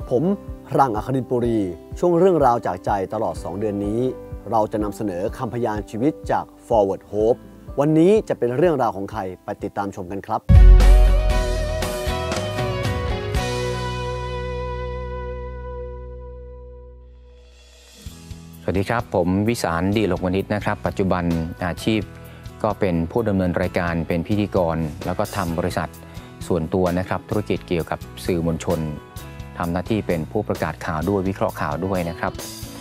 ผมรังอัครินทร์ปุรีช่วงเรื่องราวจากใจตลอด2 เดือนนี้เราจะนำเสนอคำพยานชีวิตจาก Forward Hope วันนี้จะเป็นเรื่องราวของใครไปติดตามชมกันครับสวัสดีครับผมวิสารดีโลกวณิชนะครับปัจจุบันอาชีพก็เป็นผู้ดำเนินรายการเป็นพิธีกรแล้วก็ทำบริษัทส่วนตัวนะครับธุรกิจเกี่ยวกับสื่อมวลชนทำหน้าที่เป็นผู้ประกาศข่าวด้วยวิเคราะห์ข่าวด้วยนะครับ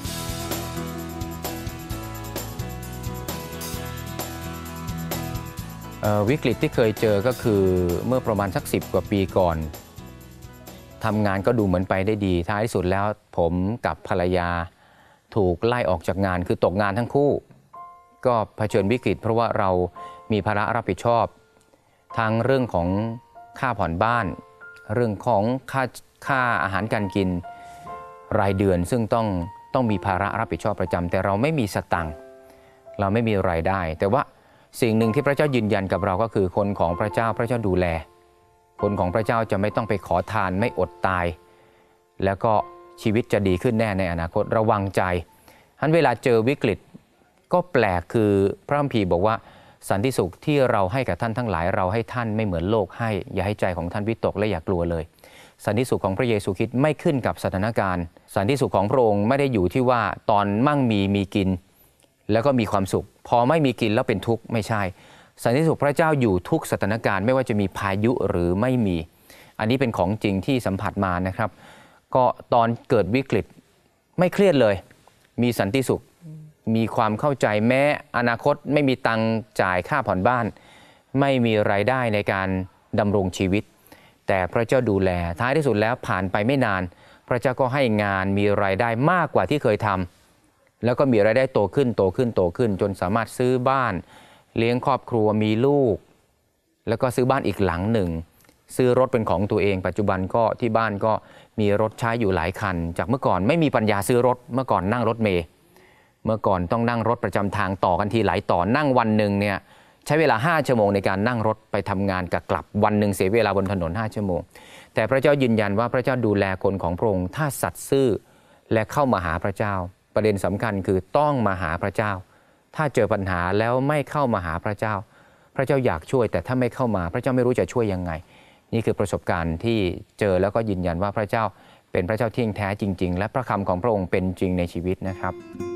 วิกฤตที่เคยเจอก็คือเมื่อประมาณสัก10 กว่าปีก่อนทำงานก็ดูเหมือนไปได้ดีท้ายที่สุดแล้วผมกับภรรยาถูกไล่ออกจากงานคือตกงานทั้งคู่ก็เผชิญวิกฤตเพราะว่าเรามีภาระรับผิดชอบทั้งเรื่องของค่าผ่อนบ้านเรื่องของค่าอาหารการกินรายเดือนซึ่งต้องมีภาระรับผิดชอบประจำแต่เราไม่มีสตังค์เราไม่มีรายได้แต่ว่าสิ่งหนึ่งที่พระเจ้ายืนยันกับเราก็คือคนของพระเจ้าพระเจ้าดูแลคนของพระเจ้าจะไม่ต้องไปขอทานไม่อดตายแล้วก็ชีวิตจะดีขึ้นแน่ในอนาคตระวังใจท่านเวลาเจอวิกฤตก็แปลกคือพระคัมภีร์บอกว่าสันติสุขที่เราให้กับท่านทั้งหลายเราให้ท่านไม่เหมือนโลกให้อย่าให้ใจของท่านวิตกและอย่ากลัวเลยสันติสุขของพระเยซูคริสต์ไม่ขึ้นกับสถานการณ์สันติสุขของพระองค์ไม่ได้อยู่ที่ว่าตอนมั่งมีกินแล้วก็มีความสุขพอไม่มีกินแล้วเป็นทุกข์ไม่ใช่สันติสุขพระเจ้าอยู่ทุกสถานการณ์ไม่ว่าจะมีพายุหรือไม่มีอันนี้เป็นของจริงที่สัมผัสมานะครับก็ตอนเกิดวิกฤตไม่เครียดเลยมีสันติสุขมีความเข้าใจแม้อนาคตไม่มีตังค์จ่ายค่าผ่อนบ้านไม่มีรายได้ในการดำรงชีวิตแต่พระเจ้าดูแลท้ายที่สุดแล้วผ่านไปไม่นานพระเจ้าก็ให้งานมีรายได้มากกว่าที่เคยทำแล้วก็มีรายได้โตขึ้นจนสามารถซื้อบ้านเลี้ยงครอบครัวมีลูกแล้วก็ซื้อบ้านอีกหลังหนึ่งซื้อรถเป็นของตัวเองปัจจุบันก็ที่บ้านก็มีรถใช้อยู่หลายคันจากเมื่อก่อนไม่มีปัญญาซื้อรถเมื่อก่อนนั่งรถเมล์เมื่อก่อนต้องนั่งรถประจำทางต่อกันทีหลายต่อนั่งวันหนึ่งเนี่ยใช้เวลา5 ชั่วโมงในการนั่งรถไปทำงานกับกลับวันหนึ่งเสียเวลาบนถนน5 ชั่วโมงแต่พระเจ้ายืนยันว่าพระเจ้าดูแลคนของพระองค์ถ้าสัตย์ซื่อและเข้ามาหาพระเจ้าประเด็นสำคัญคือต้องมาหาพระเจ้าถ้าเจอปัญหาแล้วไม่เข้ามาหาพระเจ้าพระเจ้าอยากช่วยแต่ถ้าไม่เข้ามาพระเจ้าไม่รู้จะช่วยยังไงนี่คือประสบการณ์ที่เจอแล้วก็ยืนยันว่าพระเจ้าเป็นพระเจ้าที่แท้จริงๆและพระคำของพระองค์เป็นจริงในชีวิตนะครับ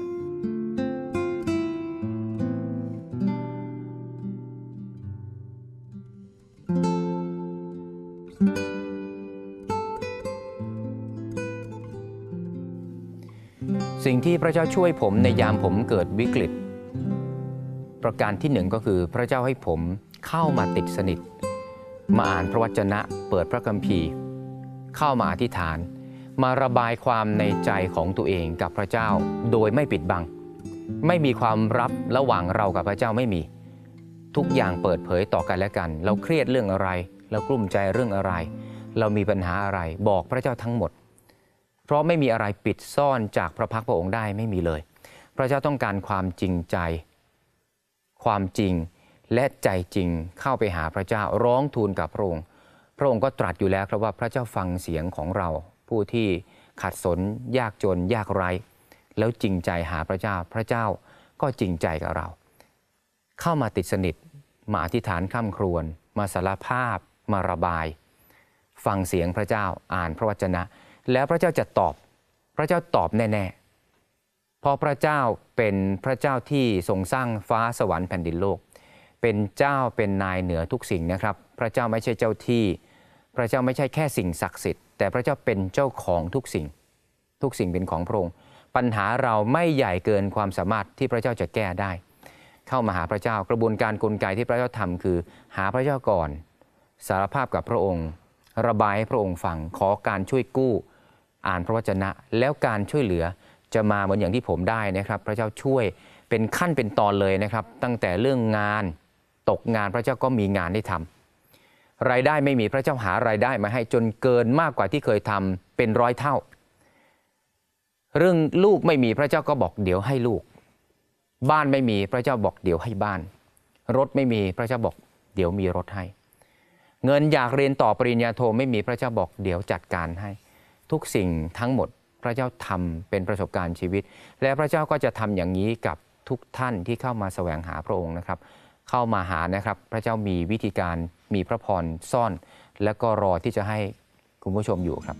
สิ่งที่พระเจ้าช่วยผมในยามผมเกิดวิกฤตประการที่1ก็คือพระเจ้าให้ผมเข้ามาติดสนิทมาอ่านพระวจนะเปิดพระคัมภีร์เข้ามาอธิษฐานมาระบายความในใจของตัวเองกับพระเจ้าโดยไม่ปิดบังไม่มีความลับระหว่างเรากับพระเจ้าไม่มีทุกอย่างเปิดเผยต่อกันและกันเราเครียดเรื่องอะไรเรากลุ้มใจเรื่องอะไรเรามีปัญหาอะไรบอกพระเจ้าทั้งหมดเพราะไม่มีอะไรปิดซ่อนจากพระพักตร์พระองค์ได้ไม่มีเลยพระเจ้าต้องการความจริงใจความจริงและใจจริงเข้าไปหาพระเจ้าร้องทูลกับพระองค์พระองค์ก็ตรัสอยู่แล้วครับว่าพระเจ้าฟังเสียงของเราผู้ที่ขัดสนยากจนยากไร้แล้วจริงใจหาพระเจ้าพระเจ้าก็จริงใจกับเราเข้ามาติดสนิทมาอธิษฐานค่ำครวญมาสารภาพมาระบายฟังเสียงพระเจ้าอ่านพระวจนะแล้วพระเจ้าจะตอบพระเจ้าตอบแน่ๆเพราะพระเจ้าเป็นพระเจ้าที่ทรงสร้างฟ้าสวรรค์แผ่นดินโลกเป็นเจ้าเป็นนายเหนือทุกสิ่งนะครับพระเจ้าไม่ใช่เจ้าที่พระเจ้าไม่ใช่แค่สิ่งศักดิ์สิทธิ์แต่พระเจ้าเป็นเจ้าของทุกสิ่งเป็นของพระองค์ปัญหาเราไม่ใหญ่เกินความสามารถที่พระเจ้าจะแก้ได้เข้ามาหาพระเจ้ากระบวนการกลไกที่พระเจ้าทำคือหาพระเจ้าก่อนสารภาพกับพระองค์ระบายให้พระองค์ฟังขอการช่วยกู้อ่านพระวจนะแล้วการช่วยเหลือจะมาเหมือนอย่างที่ผมได้นะครับพระเจ้าช่วยเป็นขั้นเป็นตอนเลยนะครับตั้งแต่เรื่องงานตกงานพระเจ้าก็มีงานให้ทำรายได้ไม่มีพระเจ้าหารายได้มาให้จนเกินมากกว่าที่เคยทำเป็น100 เท่าเรื่องลูกไม่มีพระเจ้าก็บอกเดี๋ยวให้ลูกบ้านไม่มีพระเจ้าบอกเดี๋ยวให้บ้านรถไม่มีพระเจ้าบอกเดี๋ยวมีรถให้เงินอยากเรียนต่อปริญญาโทไม่มีพระเจ้าบอกเดี๋ยวจัดการให้ทุกสิ่งทั้งหมดพระเจ้าทำเป็นประสบการณ์ชีวิตและพระเจ้าก็จะทำอย่างนี้กับทุกท่านที่เข้ามาแสวงหาพระองค์นะครับเข้ามาหานะครับพระเจ้ามีวิธีการมีพระพรซ่อนและก็รอที่จะให้คุณผู้ชมอยู่ครับ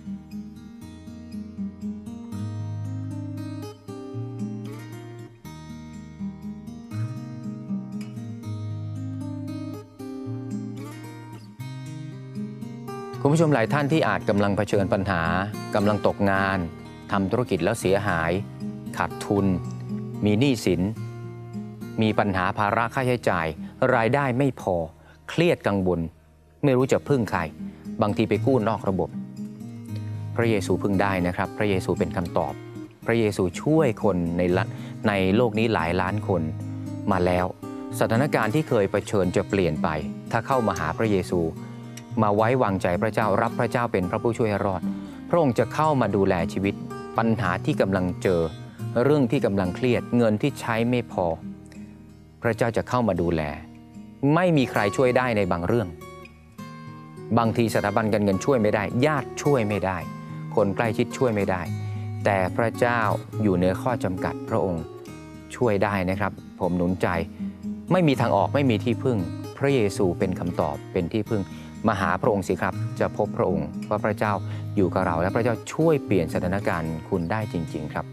คุณผู้ชมหลายท่านที่อาจกำลังเผชิญปัญหากำลังตกงานทำธุรกิจแล้วเสียหายขาดทุนมีหนี้สินมีปัญหาภาระค่าใช้จ่ายรายได้ไม่พอเครียดกังวลไม่รู้จะพึ่งใครบางทีไปกู้นอกระบบพระเยซูพึ่งได้นะครับพระเยซูเป็นคำตอบพระเยซูช่วยคนในโลกนี้หลายล้านคนมาแล้วสถานการณ์ที่เคยเผชิญจะเปลี่ยนไปถ้าเข้ามาหาพระเยซูมาไว้วางใจพระเจ้ารับพระเจ้าเป็นพระผู้ช่วยให้รอดพระองค์จะเข้ามาดูแลชีวิตปัญหาที่กำลังเจอเรื่องที่กำลังเครียดเงินที่ใช้ไม่พอพระเจ้าจะเข้ามาดูแลไม่มีใครช่วยได้ในบางเรื่องบางทีสถาบันการเงินช่วยไม่ได้ญาติช่วยไม่ได้คนใกล้ชิดช่วยไม่ได้แต่พระเจ้าอยู่เหนือข้อจำกัดพระองค์ช่วยได้นะครับผมหนุนใจไม่มีทางออกไม่มีที่พึ่งพระเยซูเป็นคำตอบเป็นที่พึ่งมาหาพระองค์สิครับจะพบพระองค์ว่าพระเจ้าอยู่กับเราและพระเจ้าช่วยเปลี่ยนสถานการณ์คุณได้จริงๆครับ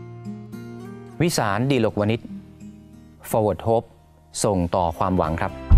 วิสาร ดีลกวณิช Forward Hope ส่งต่อความหวังครับ